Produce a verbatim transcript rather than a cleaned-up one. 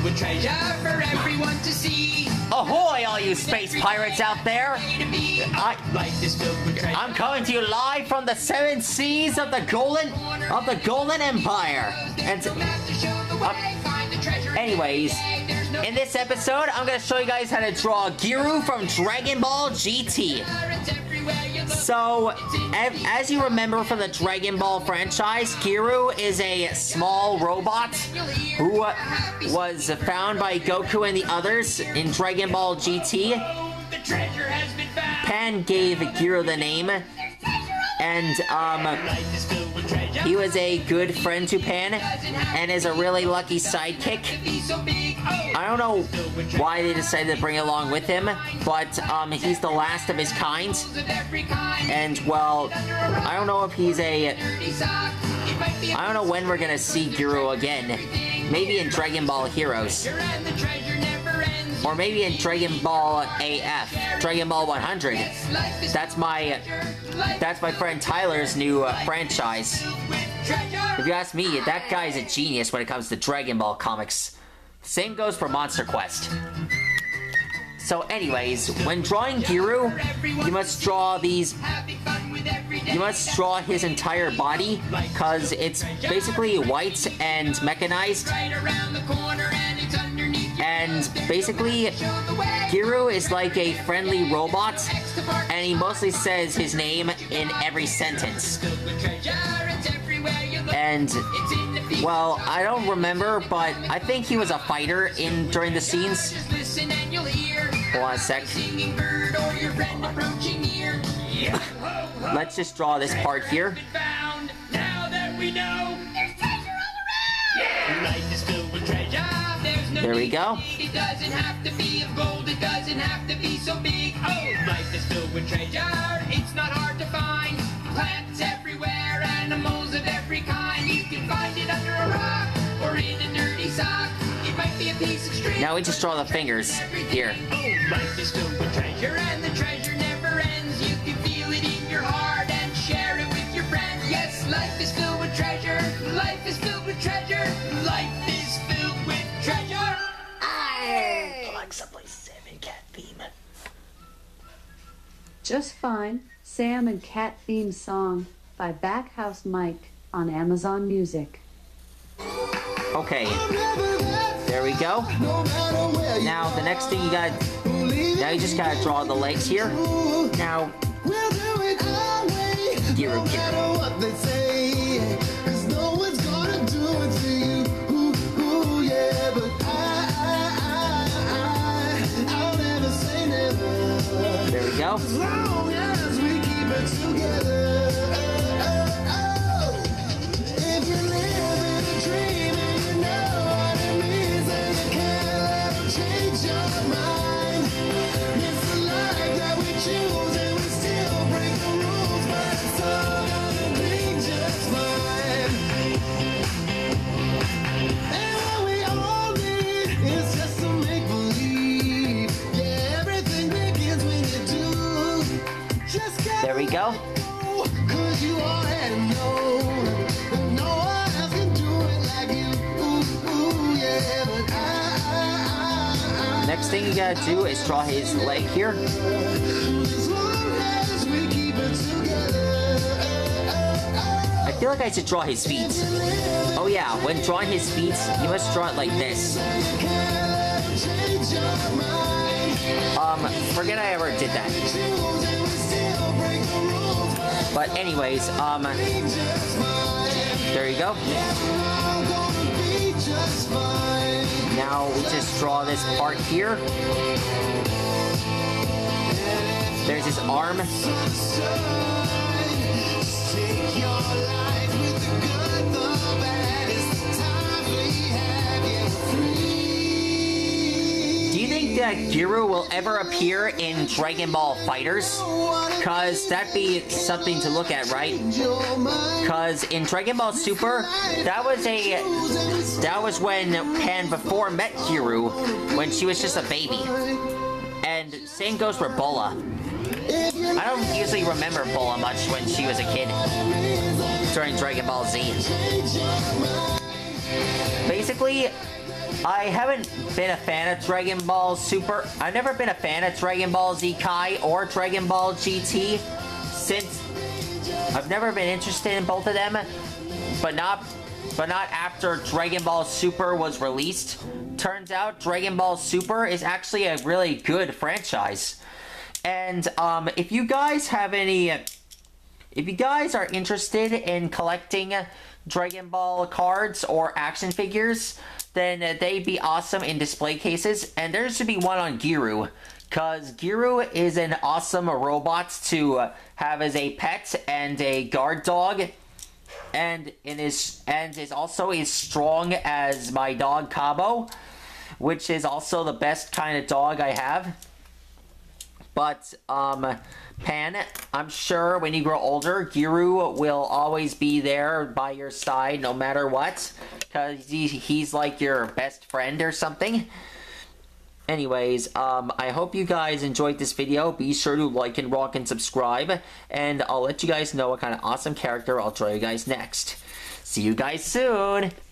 filled with treasure for everyone to see. Ahoy, all you space pirates out there! I, I'm coming to you live from the seven seas of the Golden of the Golden Empire. And uh, anyways, in this episode, I'm gonna show you guys how to draw Giru from Dragon Ball G T. So, as you remember from the Dragon Ball franchise, Giru is a small robot who was found by Goku and the others in Dragon Ball G T. Pan gave Giru the name, and um, he was a good friend to Pan, and is a really lucky sidekick. I don't know why they decided to bring it along with him, but um, he's the last of his kind. And, well, I don't know if he's a... I don't know when we're gonna see Giru again. Maybe in Dragon Ball Heroes. Or maybe in Dragon Ball A F. Dragon Ball one hundred. That's my... That's my friend Tyler's new uh, franchise. If you ask me, that guy's a genius when it comes to Dragon Ball comics. Same goes for Monster Quest. So anyways, when drawing Giru, you must draw these... You must draw his entire body, because it's basically white and mechanized. And basically, Giru is like a friendly robot, and he mostly says his name in every sentence. And, well, I don't remember, but I think he was a fighter in during the scenes. Hold on a sec. Let's just draw this part here. There we go. It doesn't have to be of gold, it doesn't have to be so big. Oh, life is filled with treasure, it's not hard to find. Plants everywhere, animals of every kind. You can find it under a rock or in a dirty sock. It might be a piece of string. Now we just draw the fingers here. Oh, life is filled with treasure and the treasure never ends. You can feel it in your heart and share it with your friends. Yes, life is filled with treasure. Life is filled with treasure. Life is filled with treasure. Alexa, play Sam and Cat theme. Just Fine, Sam and Cat theme song by Backhouse Mike on Amazon Music. Okay, there we go. Now the next thing you got, now you just gotta draw the legs here. Now, Giru, Giru. There we go. As long as we keep it together. If you live in a dream and you know what it means, and you can't ever change your mind. It's the life that we choose and we still break the rules, but it's all gonna be just fine. And what we all need is just to make believe. Yeah, everything begins when you do. Just get There we go. Cause you already know that no one else can do it like you. Ooh, ooh, yeah, but I, I, I, Next thing you gotta do is draw his leg here. as long as we keep it together. I feel like I should draw his feet. Oh yeah, when drawing his feet, you must draw it like this. Um, forget I ever did that. But anyways, um, there you go. Now we just draw this part here. There's his arm. Do you think that Giru will ever appear in Dragon Ball Fighters? Cause that'd be something to look at, right? Cause in Dragon Ball Super, that was a that was when Pan before met Giru, when she was just a baby. And same goes for Bola. I don't usually remember Bola much when she was a kid during Dragon Ball Z. basically, I haven't been a fan of Dragon Ball Super. I've never been a fan of Dragon Ball Z Kai or Dragon Ball G T since I've never been interested in both of them, but not but not after Dragon Ball Super was released. Turns out Dragon Ball Super is actually a really good franchise. And um, if you guys have any, if you guys are interested in collecting Dragon Ball cards or action figures, then they'd be awesome in display cases. And there should be one on Giru, because Giru is an awesome robot to have as a pet and a guard dog, and it is and is also as strong as my dog Cabo, which is also the best kind of dog I have. But um, Pan, I'm sure when you grow older, Giru will always be there by your side no matter what, because he, he's like your best friend or something. Anyways, um, I hope you guys enjoyed this video. Be sure to like and rock and subscribe, and I'll let you guys know what kind of awesome character I'll draw you guys next. See you guys soon!